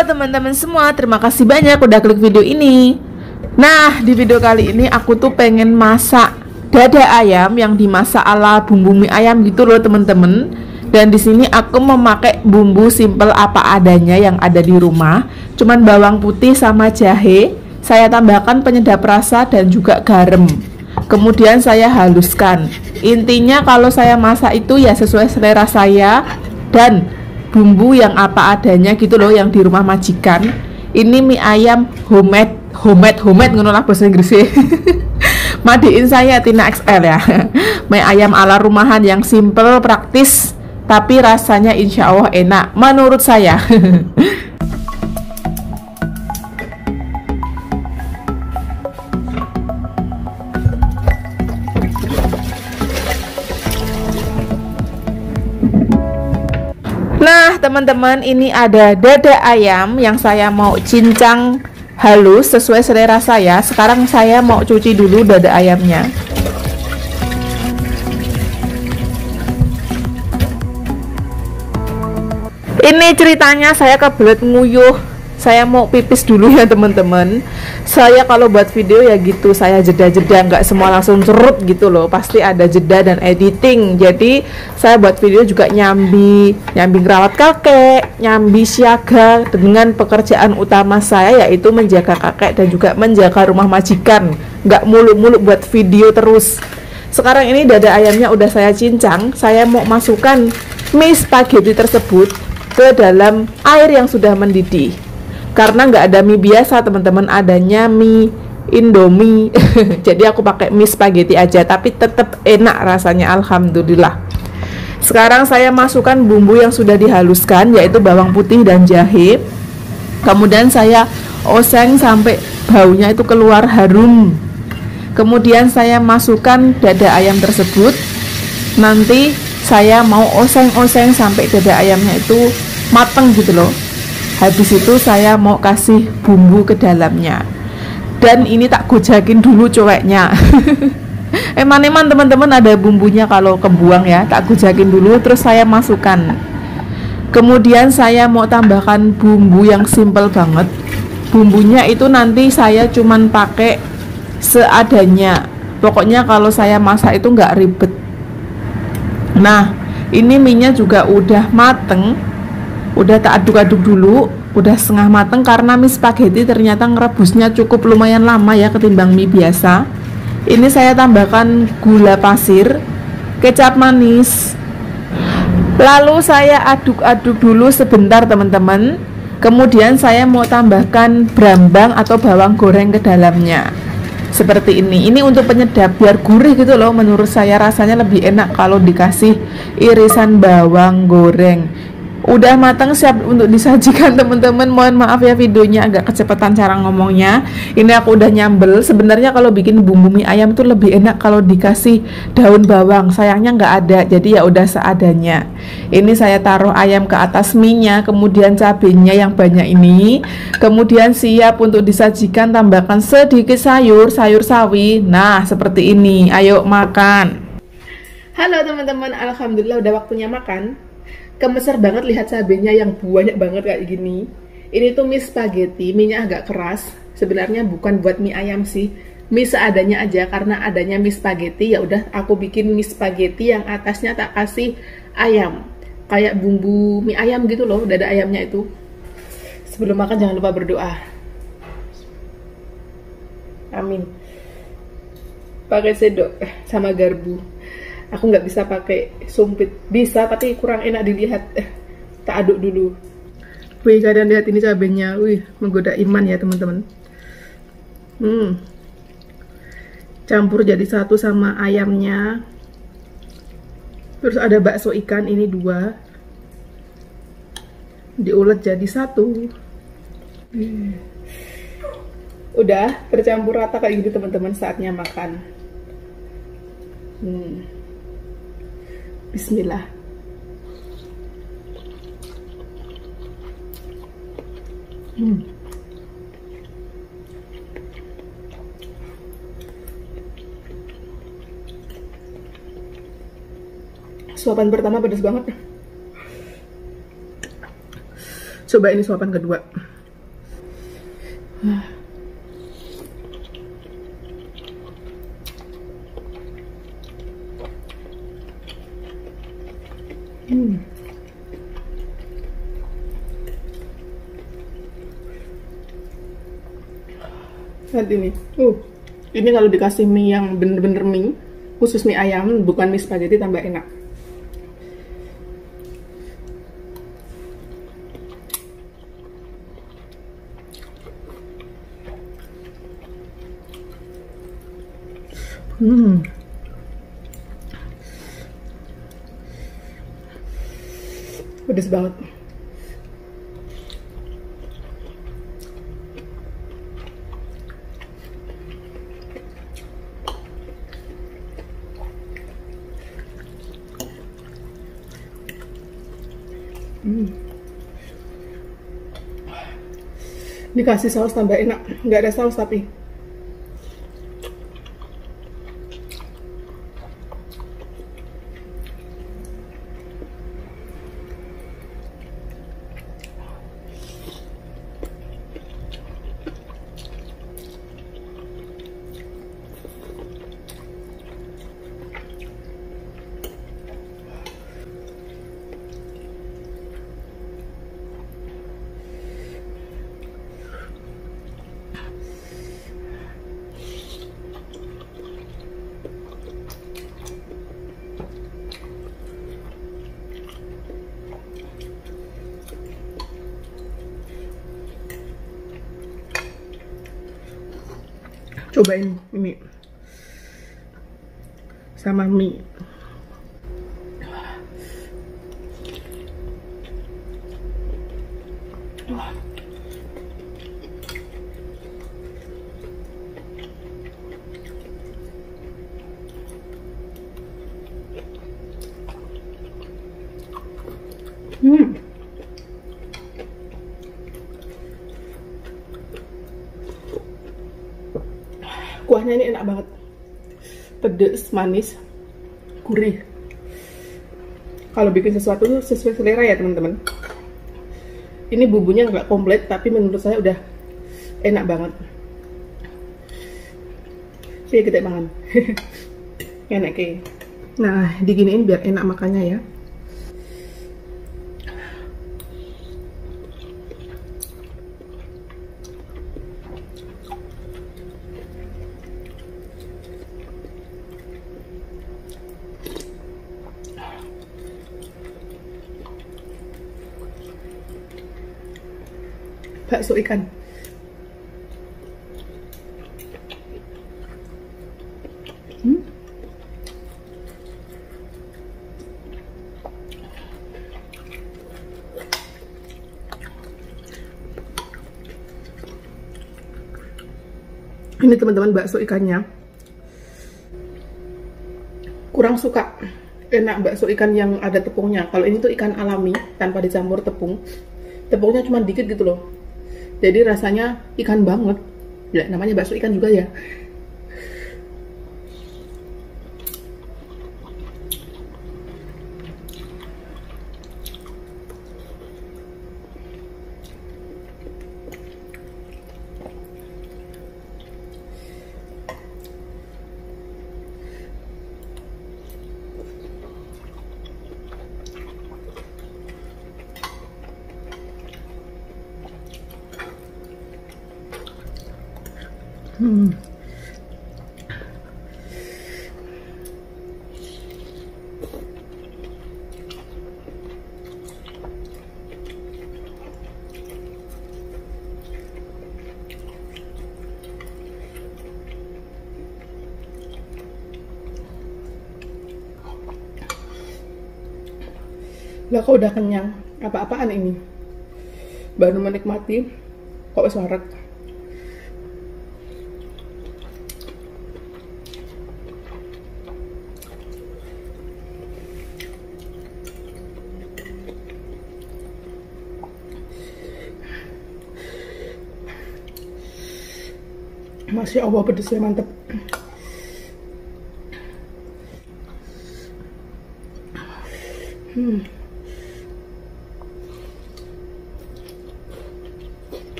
Halo teman-teman semua, terima kasih banyak udah klik video ini. Nah, di video kali ini aku tuh pengen masak dada ayam yang dimasak ala bumbu mie ayam gitu loh teman-teman. Dan di sini aku memakai bumbu simple apa adanya yang ada di rumah. Cuman bawang putih sama jahe. Saya tambahkan penyedap rasa dan juga garam. Kemudian saya haluskan. Intinya kalau saya masak itu ya sesuai selera saya dan bumbu yang apa adanya gitu loh, yang di rumah majikan. Ini mie ayam homemade ngono lah bahasa Inggrisnya. Madiin saya Tina XL ya. Mie ayam ala rumahan yang simple, praktis, tapi rasanya insya Allah enak menurut saya. Nah teman-teman, ini ada dada ayam yang saya mau cincang halus sesuai selera saya. Sekarang saya mau cuci dulu dada ayamnya. Ini ceritanya saya kebelet nguyuh. Saya mau pipis dulu ya teman-teman. Saya kalau buat video ya gitu, saya jeda-jeda, nggak semua langsung cerut gitu loh. Pasti ada jeda dan editing. Jadi saya buat video juga nyambi ngerawat kakek, nyambi siaga dengan pekerjaan utama saya, yaitu menjaga kakek dan juga menjaga rumah majikan. Nggak muluk-muluk buat video terus. Sekarang ini dada ayamnya udah saya cincang. Saya mau masukkan mie spaghetti tersebut ke dalam air yang sudah mendidih. Karena nggak ada mie biasa teman-teman, adanya mie Indomie. Jadi aku pakai mie spaghetti aja, tapi tetap enak rasanya, alhamdulillah. Sekarang saya masukkan bumbu yang sudah dihaluskan, yaitu bawang putih dan jahe. Kemudian saya oseng sampai baunya itu keluar harum. Kemudian saya masukkan dada ayam tersebut. Nanti saya mau oseng-oseng sampai dada ayamnya itu mateng gitu loh. Habis itu saya mau kasih bumbu ke dalamnya. Dan ini tak gojakin dulu coweknya. Eman-eman teman-teman ada bumbunya kalau kebuang ya. Tak gojakin dulu terus saya masukkan. Kemudian saya mau tambahkan bumbu yang simple banget. Bumbunya itu nanti saya cuman pakai seadanya. Pokoknya kalau saya masak itu nggak ribet. Nah, ini minyak juga udah mateng. Udah tak aduk-aduk dulu, udah setengah mateng karena mie spaghetti ternyata ngerebusnya cukup lumayan lama ya ketimbang mie biasa. Ini saya tambahkan gula pasir, kecap manis. Lalu saya aduk-aduk dulu sebentar teman-teman. Kemudian saya mau tambahkan brambang atau bawang goreng ke dalamnya. Seperti ini. Ini untuk penyedap biar gurih gitu loh. Menurut saya rasanya lebih enak kalau dikasih irisan bawang goreng. Udah matang siap untuk disajikan teman-teman. Mohon maaf ya videonya agak kecepatan cara ngomongnya. Ini aku udah nyambel. Sebenarnya kalau bikin bumbu mie ayam tuh lebih enak kalau dikasih daun bawang. Sayangnya nggak ada, jadi ya udah seadanya. Ini saya taruh ayam ke atas mie-nya, kemudian cabenya yang banyak ini. Kemudian siap untuk disajikan, tambahkan sedikit sayur sawi. Nah seperti ini, ayo makan. Halo teman-teman, alhamdulillah udah waktunya makan. Kemeser banget lihat cabenya yang banyak banget kayak gini. Ini tuh mie spaghetti, mie-nya agak keras. Sebenarnya bukan buat mie ayam sih, mie seadanya aja. Karena adanya mie spaghetti, ya udah aku bikin mie spaghetti yang atasnya tak kasih ayam, kayak bumbu mie ayam gitu loh, dada ayamnya itu. Sebelum makan jangan lupa berdoa. Amin. Pakai sendok sama garpu. Aku nggak bisa pakai sumpit, bisa tapi kurang enak dilihat. Tak aduk dulu. Wih, kalian lihat ini cabenya, wih, menggoda iman ya teman-teman. Campur jadi satu sama ayamnya. Terus ada bakso ikan, ini 2. Diulet jadi 1. Udah tercampur rata kayak gitu teman-teman, saatnya makan. Bismillah. Suapan pertama pedas banget. Coba ini suapan kedua. Lihat ini kalau dikasih mie yang bener-bener mie, khusus mie ayam, bukan mie spaghetti, tambah enak. Pedes banget. Dikasih saus tambah enak. Nggak ada saus tapi. Cobain ini sama mie. Kuahnya ini enak banget, pedes, manis, gurih. Kalau bikin sesuatu sesuai selera ya teman-teman. Ini bumbunya nggak komplit, tapi menurut saya udah enak banget. Sih kita makan. Enak kayak. Nah, diginiin biar enak makannya ya. Bakso ikan. Ini teman-teman bakso ikannya. Kurang suka enak bakso ikan yang ada tepungnya. Kalau ini tuh ikan alami tanpa dicampur tepung. Tepungnya cuma dikit gitu loh. Jadi rasanya ikan banget. Ya, namanya bakso ikan juga ya. Lah kok udah kenyang, apa-apaan ini? Baru menikmati, kok wis warak. Masya Allah, pedesnya mantep.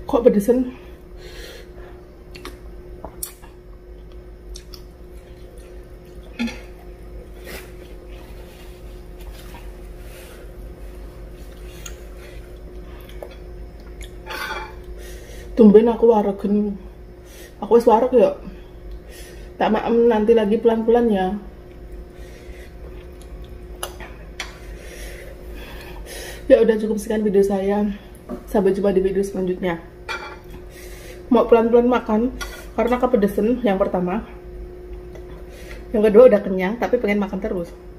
Kok pedesan? Tumben aku waregen. Aku wis wareg ya. Tak maem nanti lagi pelan-pelan ya. Ya udah, cukup sekian video saya. Sampai jumpa di video selanjutnya. Mau pelan-pelan makan karena kepedesan yang pertama. Yang kedua udah kenyang tapi pengen makan terus.